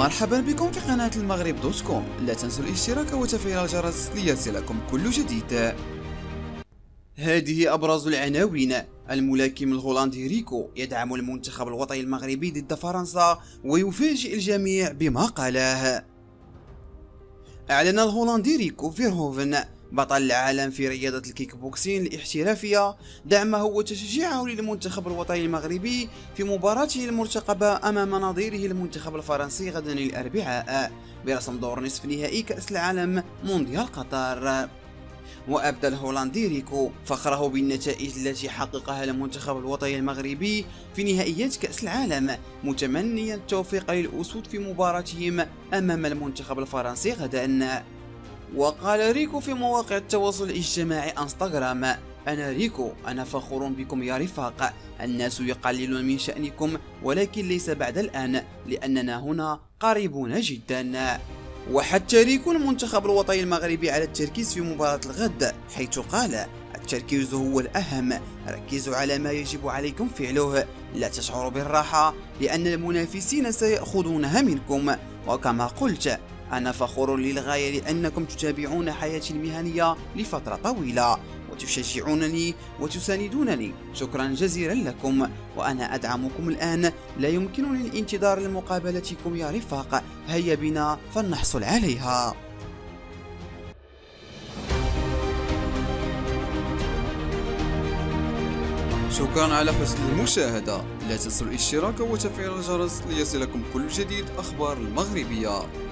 مرحبا بكم في قناة المغرب دوت كوم. لا تنسوا الاشتراك وتفعيل الجرس ليصلكم كل جديد. هذه أبرز العناوين. الملاكم الهولندي ريكو يدعم المنتخب الوطني المغربي ضد فرنسا ويفاجئ الجميع بما قاله. أعلن الهولندي ريكو فيرهوفن بطل العالم في رياضة الكيك بوكسين الاحترافية دعمه وتشجيعه للمنتخب الوطني المغربي في مباراته المرتقبة أمام نظيره المنتخب الفرنسي غدا الأربعاء برسم دور نصف نهائي كأس العالم مونديال قطر. وأبدى الهولندي ريكو فخره بالنتائج التي حققها المنتخب الوطني المغربي في نهائيات كأس العالم، متمنيا التوفيق للأسود في مباراتهم أمام المنتخب الفرنسي غدا. وقال ريكو في مواقع التواصل الاجتماعي انستغرام: أنا ريكو، أنا فخور بكم يا رفاق، الناس يقللون من شأنكم ولكن ليس بعد الآن لأننا هنا قريبون جدا. وحتى ريكو المنتخب الوطني المغربي على التركيز في مباراة الغد، حيث قال: التركيز هو الأهم، ركزوا على ما يجب عليكم فعله، لا تشعروا بالراحة لأن المنافسين سيأخذونها منكم. وكما قلت، أنا فخور للغاية لأنكم تتابعون حياتي المهنية لفترة طويلة وتشجعونني وتساندونني، شكرا جزيلا لكم، وأنا أدعمكم الآن، لا يمكنني الانتظار لمقابلتكم يا رفاق، هيا بنا فلنحصل عليها. شكرا على حسن المشاهدة، لا تنسوا الاشتراك وتفعيل الجرس ليصلكم كل جديد أخبار المغربية.